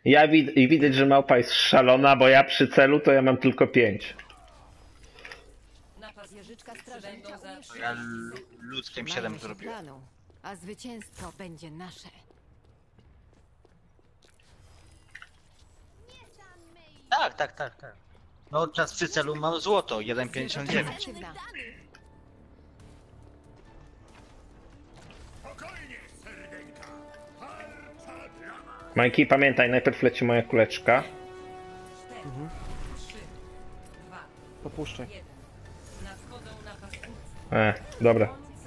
I widać, że małpa jest szalona, bo ja przy celu to ja mam tylko 5. Wieżyczka strażnicza To ja ludzkiem 7 zrobiłem. planu, a zwycięstwo będzie nasze. Tak. No czas przy celu mam złoto, 1,59. Aktywna. Majki, pamiętaj, najpierw leci moja kuleczka. Popuszczaj. Dobra.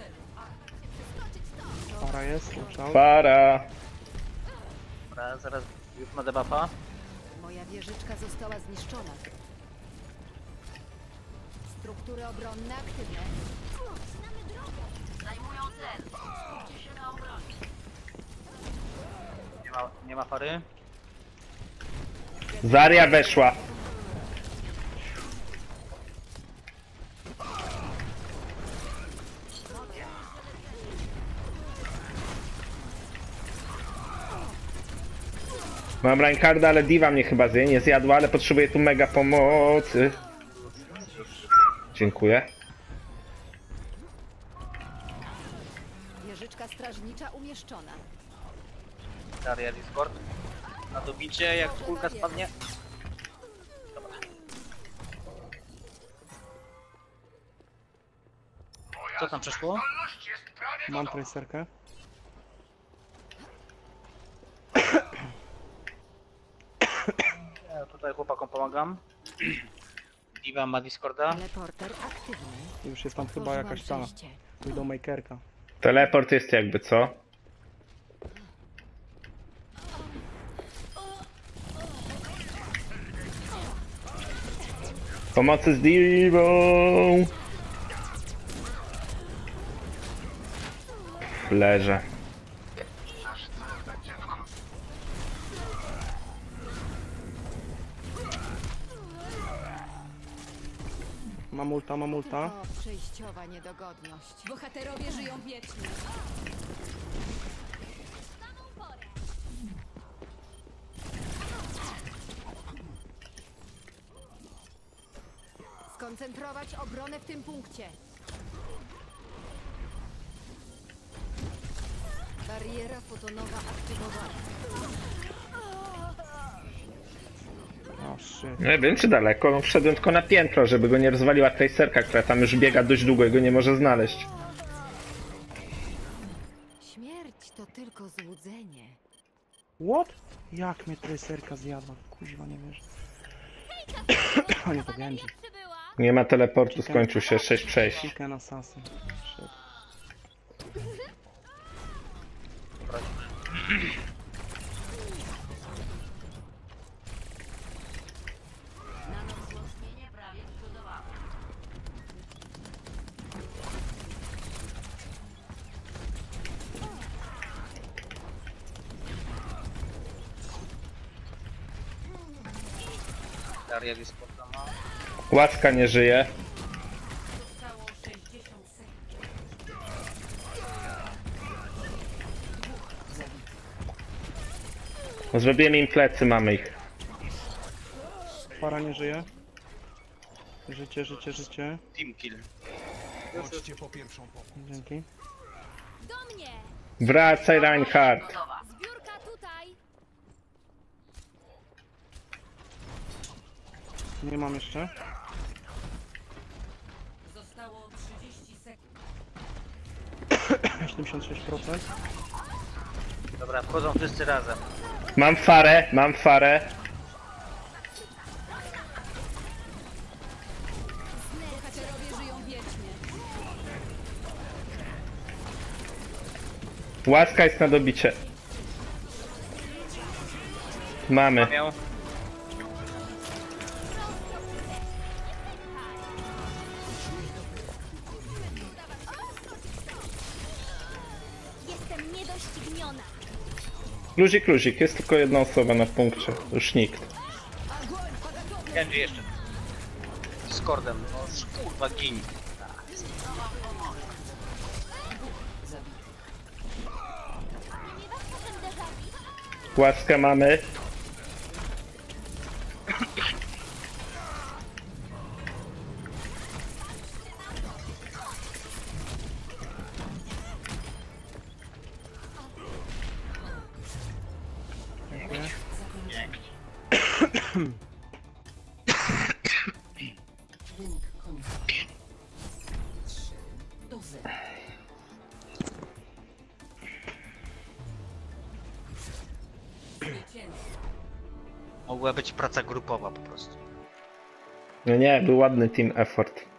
Para jest, ruszał. Para. Dobra, zaraz już ma debuffa. Moja wieżyczka została zniszczona. Struktury obronne aktywne. Nie ma pary. Zarya weszła. Mam Reinharda, ale Diva mnie chyba nie zjadła, ale potrzebuję tu mega pomocy. Dziękuję. Wieżyczka strażnicza umieszczona. Daria Discord. Na dobicie, jak kulka spadnie. Dobra. Co tam przeszło? Mam tracerkę. Ja tutaj chłopakom pomagam. Diva ma Discorda. Teleporter aktywny. Już jest tam chyba Otworzyłam jakaś ta przejście. Widowmakerka. Teleport jest jakby co? Pomocy z Divą. Leżę. Mam ulta. O, przejściowa niedogodność. Bohaterowie żyją wiecznie. Skoncentrować obronę w tym punkcie. Bariera fotonowa aktywowana. O, shit. Nie wiem czy daleko, no wszedłem tylko na piętro, żeby go nie rozwaliła tracerka, która tam już biega dość długo i go nie może znaleźć. Śmierć to tylko złudzenie. What? Jak mnie tracerka zjadła? Kuźwa, nie wiesz. O nie, to Genji. Nie ma teleportu, skończył się 6 przejść. Chicken assassin. Shit. Daria Discorda ma. Łaska nie żyje. Zrobiłem im plecy, mamy ich. Para nie żyje. Życie. Team kill. Dzięki. Do mnie! Wracaj, Reinhardt. Zbiórka tutaj! Nie mam jeszcze. Zostało 30 sekund. 76%. Dobra, wchodzą wszyscy razem. Mam farę. Bohaterowie żyją wiecznie. Łaska jest na dobicie. Mamy. Miał. Jestem niedościgniona. Luzik, jest tylko jedna osoba na punkcie. Już nikt. Genji jeszcze. Discordem. No kurwa gin. Łaskę mamy. Mogła być praca grupowa po prostu. No nie, był ładny team effort.